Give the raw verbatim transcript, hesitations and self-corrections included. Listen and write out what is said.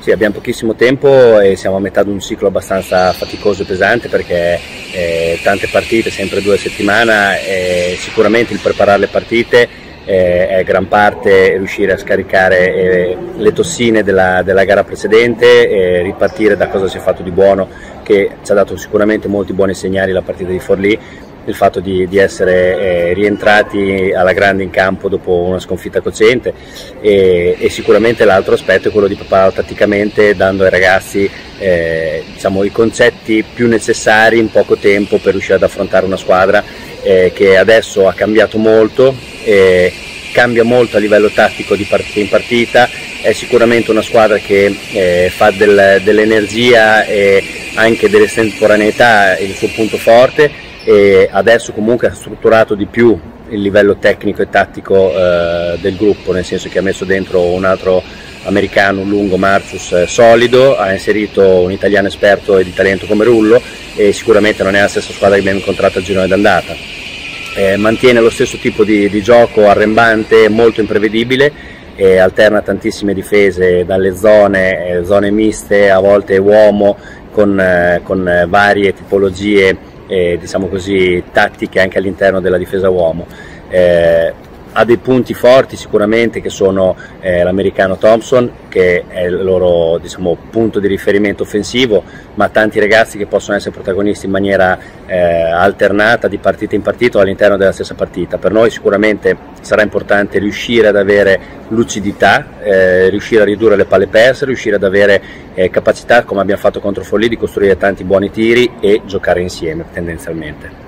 Sì, abbiamo pochissimo tempo e siamo a metà di un ciclo abbastanza faticoso e pesante perché eh, tante partite, sempre due a settimana, e sicuramente il preparare le partite eh, è gran parte riuscire a scaricare eh, le tossine della, della gara precedente e ripartire da cosa si è fatto di buono, che ci ha dato sicuramente molti buoni segnali la partita di Forlì. Il fatto di, di essere eh, rientrati alla grande in campo dopo una sconfitta cocente e, e sicuramente l'altro aspetto è quello di preparare tatticamente, dando ai ragazzi eh, diciamo, i concetti più necessari in poco tempo per riuscire ad affrontare una squadra eh, che adesso ha cambiato molto, eh, cambia molto a livello tattico di partita in partita, è sicuramente una squadra che eh, fa del, dell'energia e anche dell'estemporaneità il suo punto forte, e adesso comunque ha strutturato di più il livello tecnico e tattico eh, del gruppo, nel senso che ha messo dentro un altro americano, un lungo Marcius eh, solido, ha inserito un italiano esperto e di talento come Rullo e sicuramente non è la stessa squadra che abbiamo incontrato al girone d'andata. Eh, mantiene lo stesso tipo di, di gioco arrembante, molto imprevedibile, e alterna tantissime difese dalle zone, eh, zone miste, a volte uomo, con, eh, con varie tipologie Eh, diciamo così, tattiche anche all'interno della difesa uomo. Eh, ha dei punti forti sicuramente che sono eh, l'americano Thompson, che è il loro diciamo, punto di riferimento offensivo, ma tanti ragazzi che possono essere protagonisti in maniera eh, alternata di partita in partita o all'interno della stessa partita. Per noi sicuramente sarà importante riuscire ad avere lucidità, eh, riuscire a ridurre le palle perse, riuscire ad avere eh, capacità, come abbiamo fatto contro Forlì, di costruire tanti buoni tiri e giocare insieme tendenzialmente.